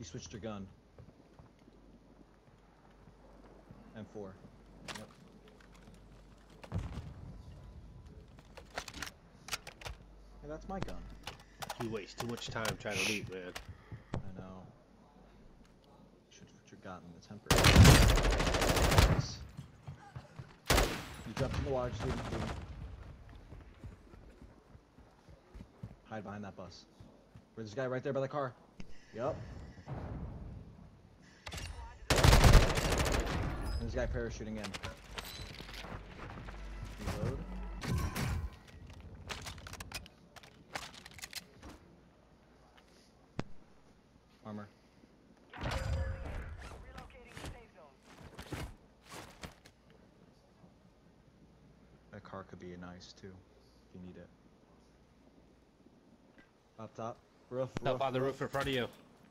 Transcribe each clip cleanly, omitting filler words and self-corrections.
switched your gun. M4. Yep. Hey, that's my gun. You waste too much time trying to loot, man. I know. Should have gotten the temper. Nice. You jumped in the water, just leave him. Hide behind that bus. Where's this guy right there by the car? Yup. This guy parachuting in. Reload. Armor. That car could be nice too, if you need it. Up top. Roof. Up on the roof in front of you.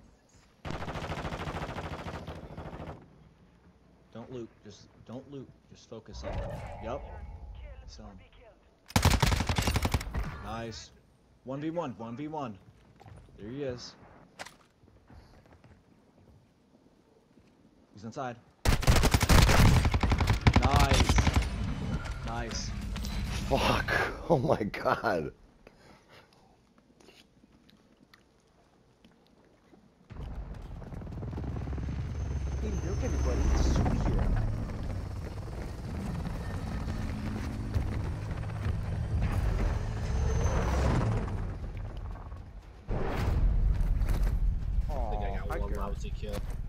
Don't loot. Just don't loot. Just focus on him. Yup. Kill him. Nice. 1v1. 1v1. There he is. He's inside. Nice. Nice. Fuck. Oh my god. Hey, look everybody. It's sweet here. I think I got one lousy kill.